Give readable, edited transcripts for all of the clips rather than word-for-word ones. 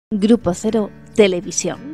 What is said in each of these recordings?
Grupo Cero Televisión.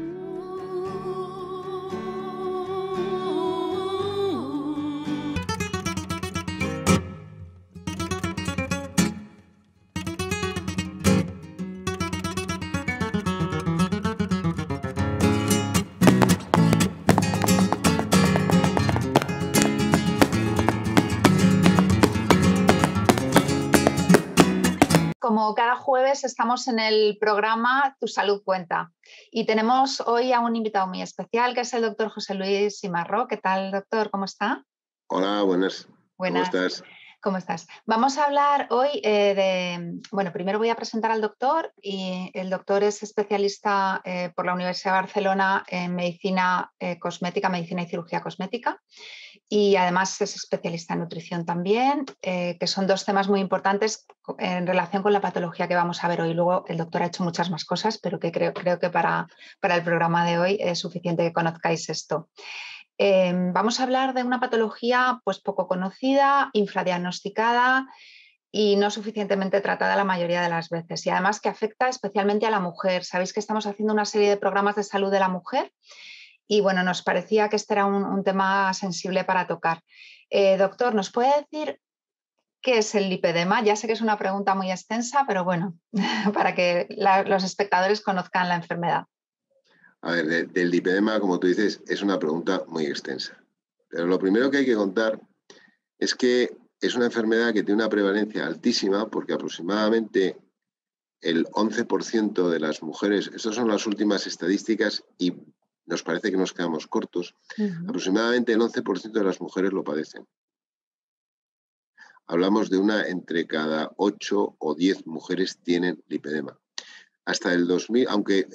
Como cada jueves estamos en el programa Tu Salud Cuenta y tenemos hoy a un invitado muy especial que es el doctor José Luis Simarro. ¿Qué tal, doctor? ¿Cómo está? Hola, buenas. Buenas. ¿Cómo estás? ¿Cómo estás? Vamos a hablar hoy bueno, primero voy a presentar al doctor y el doctor es especialista por la Universidad de Barcelona en medicina cosmética, medicina y cirugía cosmética. Y además es especialista en nutrición también, que son dos temas muy importantes en relación con la patología que vamos a ver hoy. Luego el doctor ha hecho muchas más cosas, pero que creo que para el programa de hoy es suficiente que conozcáis esto. Vamos a hablar de una patología pues, poco conocida, infradiagnosticada y no suficientemente tratada la mayoría de las veces. Y además que afecta especialmente a la mujer. Sabéis que estamos haciendo una serie de programas de salud de la mujer. Y bueno, nos parecía que este era un tema sensible para tocar. Doctor, ¿nos puede decir qué es el lipedema? Ya sé que es una pregunta muy extensa, pero bueno, para que los espectadores conozcan la enfermedad. A ver, del lipedema, como tú dices, es una pregunta muy extensa. Pero lo primero que hay que contar es que es una enfermedad que tiene una prevalencia altísima porque aproximadamente el 11% de las mujeres, estas son las últimas estadísticas y nos parece que nos quedamos cortos, aproximadamente el 11% de las mujeres lo padecen. Hablamos de una entre cada 8 o 10 mujeres tienen lipedema. Hasta el 2000, aunque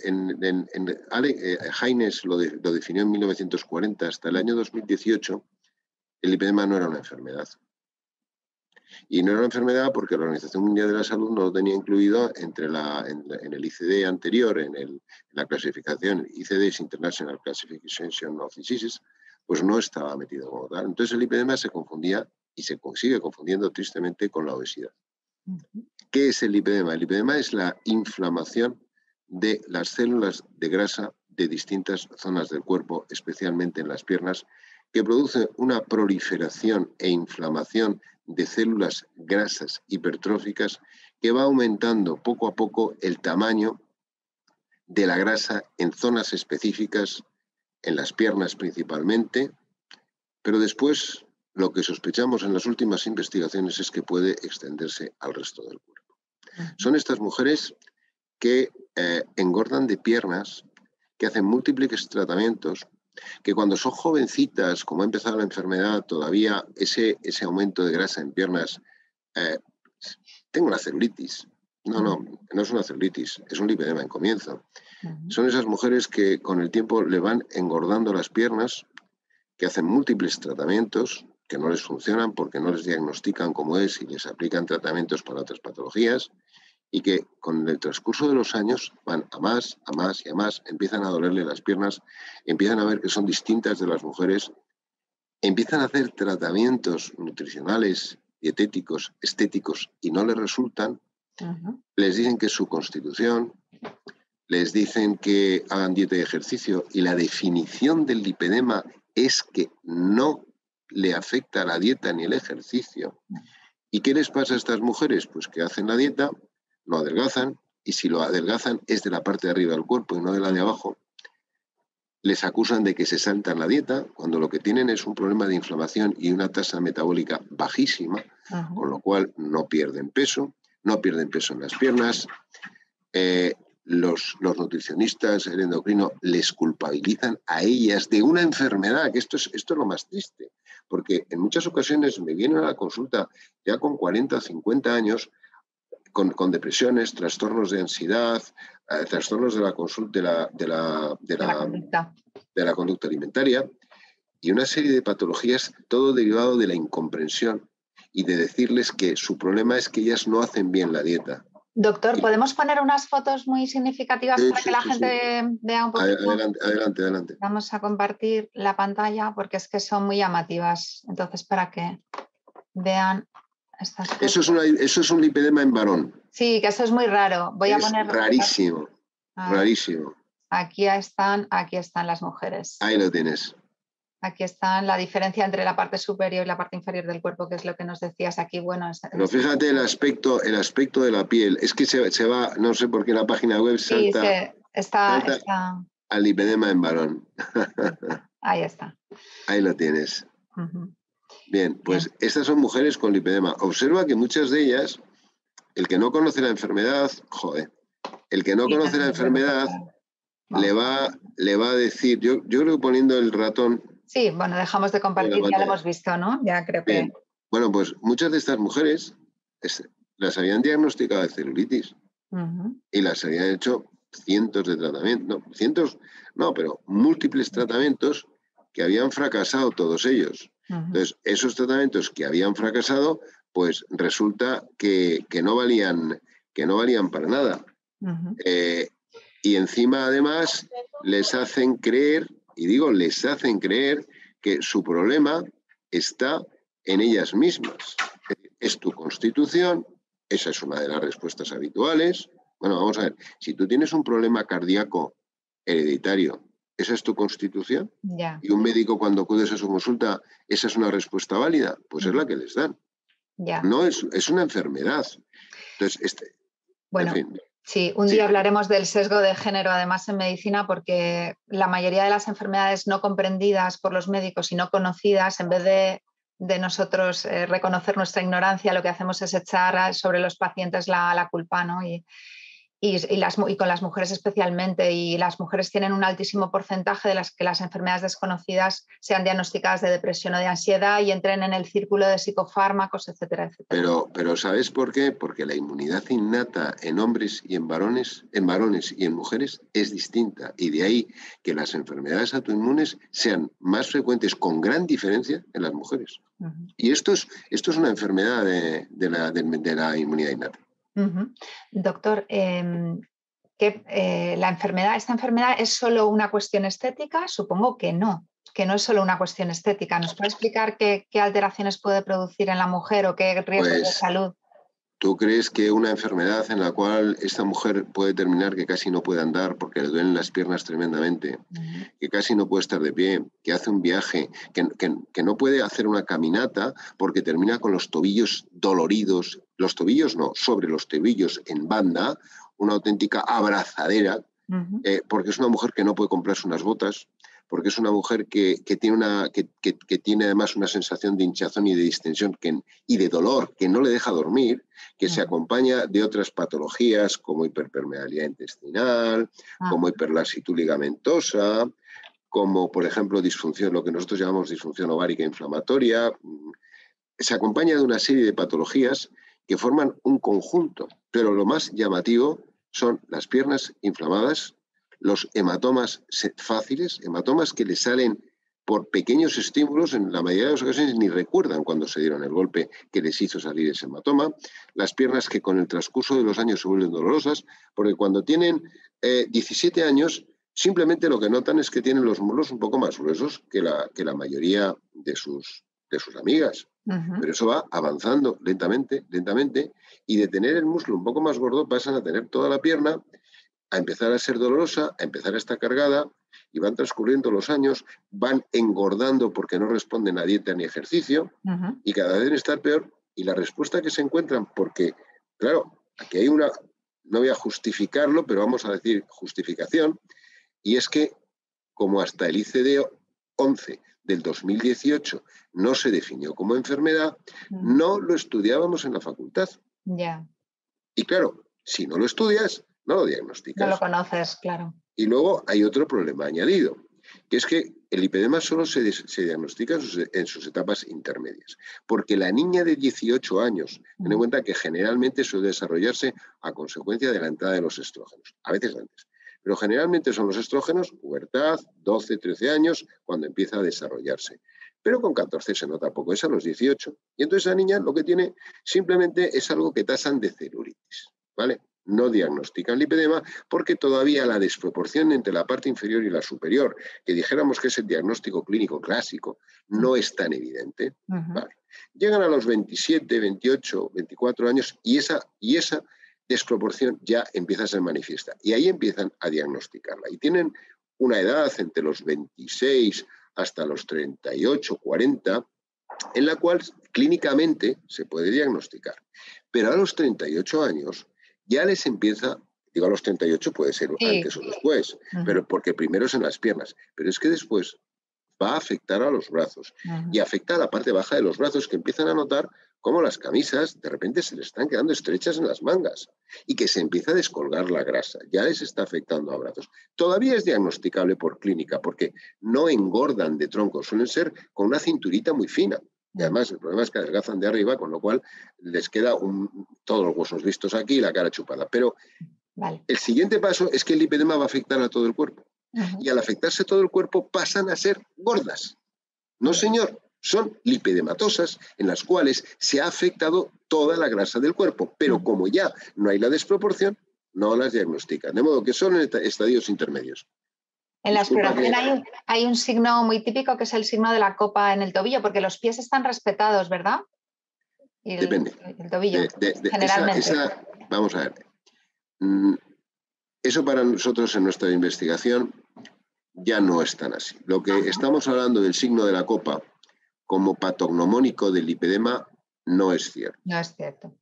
Haines lo definió en 1940, hasta el año 2018, el lipedema no era una enfermedad. Y no era una enfermedad porque la Organización Mundial de la Salud no lo tenía incluido en el ICD anterior, en la clasificación ICD, International Classification of Diseases, pues no estaba metido como tal. Entonces el lipedema se confundía y se sigue confundiendo tristemente con la obesidad. ¿Qué es el lipedema? El lipedema es la inflamación de las células de grasa de distintas zonas del cuerpo, especialmente en las piernas, que produce una proliferación e inflamación de células grasas hipertróficas que va aumentando poco a poco el tamaño de la grasa en zonas específicas, en las piernas principalmente, pero después lo que sospechamos en las últimas investigaciones es que puede extenderse al resto del cuerpo. Son estas mujeres que engordan de piernas, que hacen múltiples tratamientos, que cuando son jovencitas, como ha empezado la enfermedad, todavía ese aumento de grasa en piernas, tengo una celulitis. No es una celulitis, es un lipedema en comienzo. Son esas mujeres que con el tiempo le van engordando las piernas, que hacen múltiples tratamientos que no les funcionan porque no les diagnostican cómo es y les aplican tratamientos para otras patologías y que con el transcurso de los años van a más y a más, empiezan a dolerle las piernas, empiezan a ver que son distintas de las mujeres, empiezan a hacer tratamientos nutricionales, dietéticos, estéticos y no les resultan, les dicen que es su constitución, les dicen que hagan dieta y ejercicio y la definición del lipedema es que no le afecta a la dieta ni el ejercicio. ¿Y qué les pasa a estas mujeres? Pues que hacen la dieta, lo adelgazan, y si lo adelgazan es de la parte de arriba del cuerpo y no de la de abajo. Les acusan de que se saltan la dieta, cuando lo que tienen es un problema de inflamación y una tasa metabólica bajísima, con lo cual no pierden peso en las piernas. Los nutricionistas, el endocrino, les culpabilizan a ellas de una enfermedad, que esto es lo más triste, porque en muchas ocasiones me vienen a la consulta ya con 40 o 50 años con depresiones, trastornos de ansiedad, trastornos de la conducta alimentaria y una serie de patologías, todo derivado de la incomprensión y de decirles que su problema es que ellas no hacen bien la dieta. Doctor, ¿podemos poner unas fotos muy significativas para que la gente vea un poquito? Adelante. Vamos a compartir la pantalla porque es que son muy llamativas. Entonces, para que vean estas fotos. Eso es un lipedema en varón. Sí, que eso es muy raro. Voy a poner rarísimo. Rarísimo. Aquí están las mujeres. Ahí lo tienes. Aquí está la diferencia entre la parte superior y la parte inferior del cuerpo, que es lo que nos decías aquí. Bueno, pero fíjate el aspecto de la piel. Es que se va, no sé por qué la página web salta, está al lipedema en varón. Ahí está. Ahí lo tienes. Bien, pues estas son mujeres con lipedema. Observa que muchas de ellas, el que no conoce la enfermedad, el que no conoce la enfermedad le va a decir, yo creo que poniendo el ratón... Sí, bueno, dejamos de compartir, ya lo hemos visto, ¿no? Ya creo que... Bien. Bueno, pues muchas de estas mujeres las habían diagnosticado de celulitis y las habían hecho cientos de tratamientos, pero múltiples tratamientos que habían fracasado todos ellos. Entonces, esos tratamientos que habían fracasado, pues resulta que no valían para nada. Y encima, además, les hacen creer, que su problema está en ellas mismas. Es tu constitución, esa es una de las respuestas habituales. Bueno, vamos a ver, si tú tienes un problema cardíaco hereditario, ¿esa es tu constitución? Y un médico cuando acudes a su consulta, ¿esa es una respuesta válida? Pues es la que les dan. No es una enfermedad. Entonces, bueno, en fin. Sí, un día hablaremos del sesgo de género, además en medicina, porque la mayoría de las enfermedades no comprendidas por los médicos y no conocidas, en vez de nosotros reconocer nuestra ignorancia, lo que hacemos es echar sobre los pacientes la culpa, ¿no? Y con las mujeres especialmente, y las mujeres tienen un altísimo porcentaje de las que las enfermedades desconocidas sean diagnosticadas de depresión o de ansiedad y entren en el círculo de psicofármacos, etcétera, etcétera. Pero ¿sabes por qué? Porque la inmunidad innata en hombres y en varones y en mujeres es distinta, y de ahí que las enfermedades autoinmunes sean más frecuentes con gran diferencia en las mujeres. Y esto es una enfermedad de la inmunidad innata. Doctor, ¿esta enfermedad es solo una cuestión estética? Supongo que no es solo una cuestión estética. ¿Nos puede explicar qué alteraciones puede producir en la mujer o qué riesgos de salud? ¿Tú crees que una enfermedad en la cual esta mujer puede terminar que casi no puede andar porque le duelen las piernas tremendamente, que casi no puede estar de pie, que hace un viaje, que no puede hacer una caminata porque termina con los tobillos doloridos, los tobillos no, sobre los tobillos en banda, una auténtica abrazadera, porque es una mujer que no puede comprarse unas botas, porque es una mujer que tiene además una sensación de hinchazón y de distensión y de dolor que no le deja dormir, que se acompaña de otras patologías como hiperpermeabilidad intestinal, como hiperlasitud ligamentosa, como por ejemplo disfunción, lo que nosotros llamamos disfunción ovárica inflamatoria. Se acompaña de una serie de patologías que forman un conjunto, pero lo más llamativo son las piernas inflamadas, los hematomas fáciles, hematomas que le salen por pequeños estímulos, en la mayoría de las ocasiones ni recuerdan cuando se dieron el golpe que les hizo salir ese hematoma, las piernas que con el transcurso de los años se vuelven dolorosas, porque cuando tienen 17 años, simplemente lo que notan es que tienen los muslos un poco más gruesos que la mayoría de sus amigas. Pero eso va avanzando lentamente, y de tener el muslo un poco más gordo pasan a tener toda la pierna, a empezar a ser dolorosa, a empezar a estar cargada, y van transcurriendo los años, van engordando porque no responden a dieta ni ejercicio, y cada vez deben estar peor. Y la respuesta que se encuentran, porque, claro, aquí hay no voy a justificarlo, pero vamos a decir justificación, y es que como hasta el ICD-11 del 2018 no se definió como enfermedad, no lo estudiábamos en la facultad. Y claro, si no lo estudias, no lo diagnosticas. No lo conoces, claro. Y luego hay otro problema añadido, que es que el lipedema solo se diagnostica en sus etapas intermedias, porque la niña de 18 años, ten en cuenta que generalmente suele desarrollarse a consecuencia de la entrada de los estrógenos, a veces antes, pero generalmente son los estrógenos, pubertad, 12, 13 años, cuando empieza a desarrollarse. Pero con 14 se nota poco, es a los 18. Y entonces la niña lo que tiene simplemente es algo que tasan de celulitis, ¿vale? No diagnostican lipedema porque todavía la desproporción entre la parte inferior y la superior, que dijéramos que es el diagnóstico clínico clásico, no es tan evidente. Vale. Llegan a los 27, 28, 24 años y esa desproporción ya empieza a ser manifiesta. Y ahí empiezan a diagnosticarla. Y tienen una edad entre los 26 hasta los 38, 40, en la cual clínicamente se puede diagnosticar. Pero a los 38 años ya les empieza, digo a los 38 puede ser antes o después, pero porque primero es en las piernas, pero es que después va a afectar a los brazos y afecta a la parte baja de los brazos, que empiezan a notar cómo las camisas de repente se les están quedando estrechas en las mangas y que se empieza a descolgar la grasa. Ya les está afectando a brazos. Todavía es diagnosticable por clínica porque no engordan de tronco, suelen ser con una cinturita muy fina. Y además el problema es que adelgazan de arriba, con lo cual les queda todos los huesos vistos aquí y la cara chupada. Pero el siguiente paso es que el lipedema va a afectar a todo el cuerpo. Y al afectarse todo el cuerpo pasan a ser gordas. No, señor, son lipedematosas en las cuales se ha afectado toda la grasa del cuerpo, pero como ya no hay la desproporción, no las diagnostican. De modo que son en estadios intermedios. En la exploración hay un signo muy típico que es el signo de la copa en el tobillo, porque los pies están respetados, ¿verdad? Y depende. El tobillo, generalmente. Vamos a ver. Eso para nosotros en nuestra investigación ya no es tan así. Lo que estamos hablando del signo de la copa como patognomónico del lipedema no es cierto. No es cierto.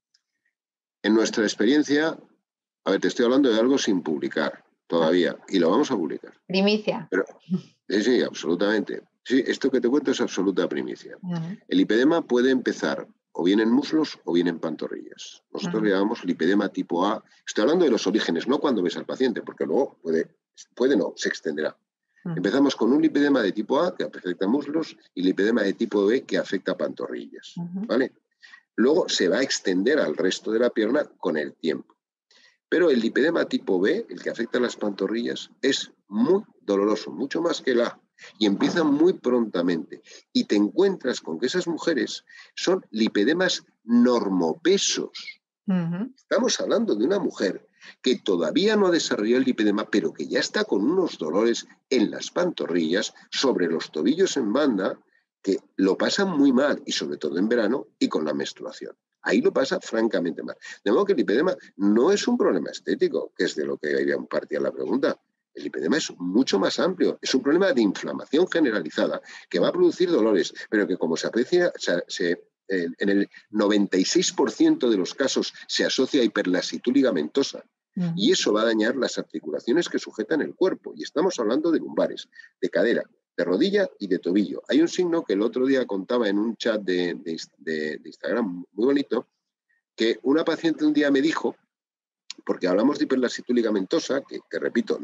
En nuestra experiencia, a ver, te estoy hablando de algo sin publicar todavía y lo vamos a publicar. Primicia. Pero, sí, absolutamente. Sí, esto que te cuento es absoluta primicia. El lipedema puede empezar o bien en muslos o bien en pantorrillas. Nosotros le llamamos lipedema tipo A. Estoy hablando de los orígenes, no cuando ves al paciente, porque luego puede no, se extenderá. Empezamos con un lipedema de tipo A que afecta muslos y lipedema de tipo B que afecta pantorrillas. ¿Vale? Luego se va a extender al resto de la pierna con el tiempo. Pero el lipedema tipo B, el que afecta a las pantorrillas, es muy doloroso, mucho más que el A, y empieza muy prontamente. Y te encuentras con que esas mujeres son lipedemas normopesos. Estamos hablando de una mujer que todavía no ha desarrollado el lipedema, pero que ya está con unos dolores en las pantorrillas, sobre los tobillos en banda, que lo pasan muy mal, y sobre todo en verano y con la menstruación. Ahí lo pasa francamente mal. De modo que el lipedema no es un problema estético, que es de lo que partía la pregunta. El lipedema es mucho más amplio. Es un problema de inflamación generalizada que va a producir dolores, pero que, como se aprecia, en el 96% de los casos se asocia a hiperlasitud ligamentosa. Y eso va a dañar las articulaciones que sujetan el cuerpo. Y estamos hablando de lumbares, de cadera, de rodilla y de tobillo. Hay un signo que el otro día contaba en un chat de Instagram muy bonito, que una paciente un día me dijo, porque hablamos de hiperlasitud ligamentosa, que repito,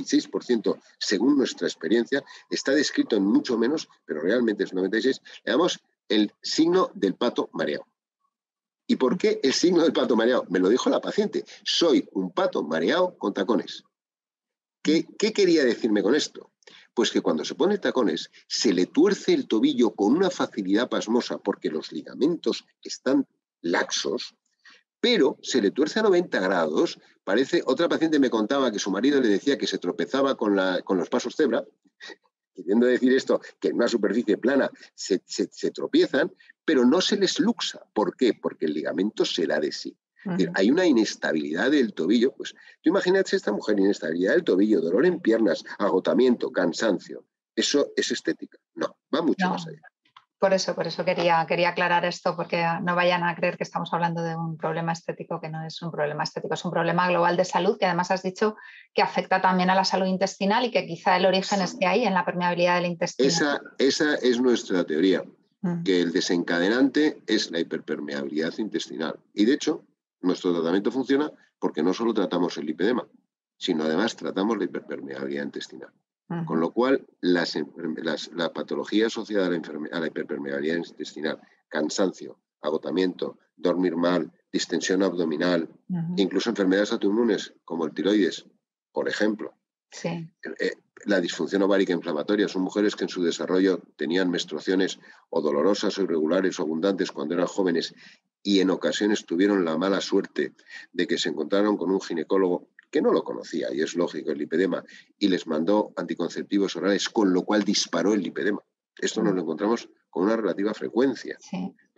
96% según nuestra experiencia, está descrito en mucho menos, pero realmente es 96%, le damos el signo del pato mareado. ¿Y por qué el signo del pato mareado? Me lo dijo la paciente. Soy un pato mareado con tacones. ¿Qué quería decirme con esto? Pues que cuando se pone tacones se le tuerce el tobillo con una facilidad pasmosa porque los ligamentos están laxos, pero se le tuerce a 90 grados. Parece, otra paciente me contaba que su marido le decía que se tropezaba con los pasos cebra, queriendo decir esto, que en una superficie plana se tropiezan, pero no se les luxa. ¿Por qué? Porque el ligamento se da de sí. Es decir, hay una inestabilidad del tobillo. Pues tú imagínate esta mujer, inestabilidad del tobillo, dolor en piernas, agotamiento, cansancio. ¿Eso es estética? No, va mucho más allá. Por eso quería aclarar esto, porque no vayan a creer que estamos hablando de un problema estético, que no es un problema estético, es un problema global de salud, que además has dicho que afecta también a la salud intestinal y que quizá el origen esté ahí, en la permeabilidad del intestino. Esa es nuestra teoría, que el desencadenante es la hiperpermeabilidad intestinal. Y de hecho, nuestro tratamiento funciona porque no solo tratamos el lipedema, sino además tratamos la hiperpermeabilidad intestinal. Con lo cual, la patología asociada a la hiperpermeabilidad intestinal, cansancio, agotamiento, dormir mal, distensión abdominal, incluso enfermedades autoinmunes como el tiroides, por ejemplo. Sí. La disfunción ovárica inflamatoria son mujeres que en su desarrollo tenían menstruaciones o dolorosas o irregulares o abundantes cuando eran jóvenes y en ocasiones tuvieron la mala suerte de que se encontraron con un ginecólogo que no lo conocía, y es lógico, el lipedema, y les mandó anticonceptivos orales, con lo cual disparó el lipedema. Esto nos lo encontramos con una relativa frecuencia. Sí.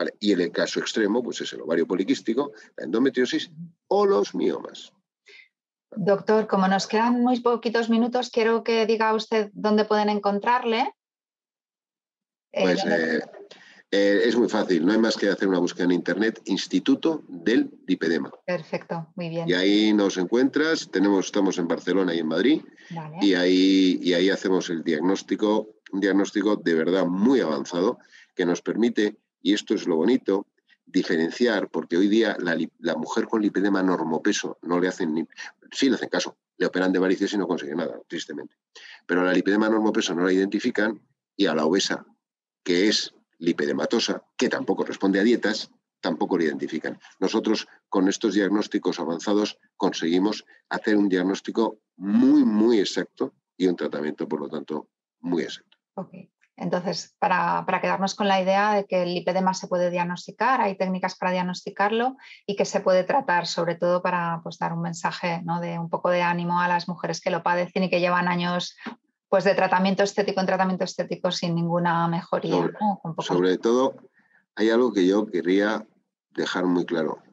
¿vale? Y en el caso extremo, pues es el ovario poliquístico, la endometriosis o los miomas. Doctor, como nos quedan muy poquitos minutos, quiero que diga usted dónde pueden encontrarle. Pues es muy fácil, no hay más que hacer una búsqueda en internet, Instituto del Lipedema. Perfecto, muy bien. Y ahí nos encuentras, estamos en Barcelona y en Madrid, Vale. y ahí hacemos el diagnóstico, un diagnóstico de verdad muy avanzado, que nos permite, y esto es lo bonito, diferenciar, porque hoy día la mujer con lipedema normopeso no le hacen ni... Sí le hacen caso, le operan de varices y no consiguen nada, tristemente. Pero a la lipedema normopeso no la identifican, y a la obesa, que es lipedematosa, que tampoco responde a dietas, tampoco lo identifican. Nosotros, con estos diagnósticos avanzados, conseguimos hacer un diagnóstico muy, muy exacto y un tratamiento, por lo tanto, muy exacto. Ok. Entonces, para quedarnos con la idea de que el lipedema se puede diagnosticar, hay técnicas para diagnosticarlo y que se puede tratar, sobre todo para pues, dar un mensaje, ¿no?, de un poco de ánimo a las mujeres que lo padecen y que llevan años pues, de tratamiento estético en tratamiento estético sin ninguna mejoría. Sobre todo, hay algo que yo querría dejar muy claro.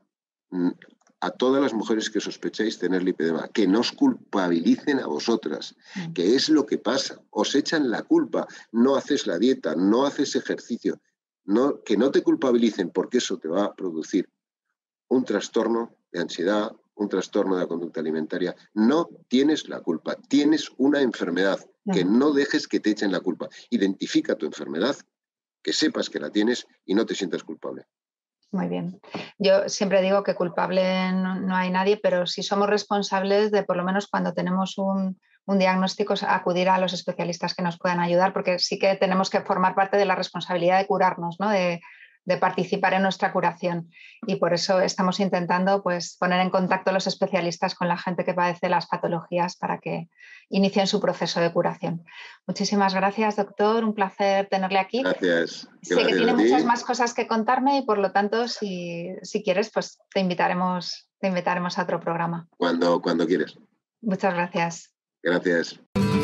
A todas las mujeres que sospecháis tener lipedema, que no os culpabilicen a vosotras, que es lo que pasa, os echan la culpa, no haces la dieta, no haces ejercicio, que no te culpabilicen porque eso te va a producir un trastorno de ansiedad, un trastorno de la conducta alimentaria. No tienes la culpa, tienes una enfermedad, que no dejes que te echen la culpa. Identifica tu enfermedad, que sepas que la tienes y no te sientas culpable. Muy bien. Yo siempre digo que culpable no hay nadie, pero sí somos responsables de, por lo menos cuando tenemos un diagnóstico, acudir a los especialistas que nos puedan ayudar, porque sí que tenemos que formar parte de la responsabilidad de curarnos, ¿no?, de participar en nuestra curación. Y por eso estamos intentando pues, poner en contacto a los especialistas con la gente que padece las patologías para que inicien su proceso de curación. Muchísimas gracias, doctor. Un placer tenerle aquí. Gracias. Sé que tiene muchas más cosas que contarme y por lo tanto, si quieres, pues te invitaremos a otro programa. Cuando quieres. Muchas gracias. Gracias.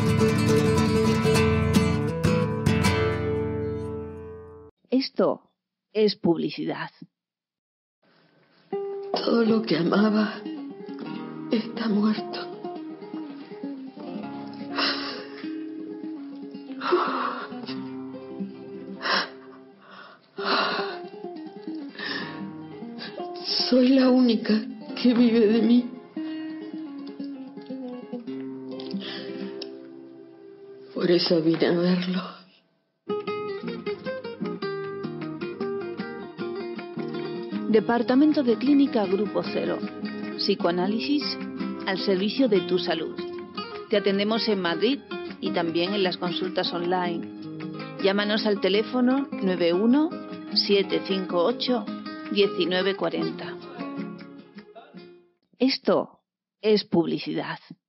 Esto es publicidad. Todo lo que amaba está muerto. Soy la única que vive de mí. Por eso vine a verlo. Departamento de Clínica Grupo Cero. Psicoanálisis al servicio de tu salud. Te atendemos en Madrid y también en las consultas online. Llámanos al teléfono 91 758 1940. Esto es publicidad.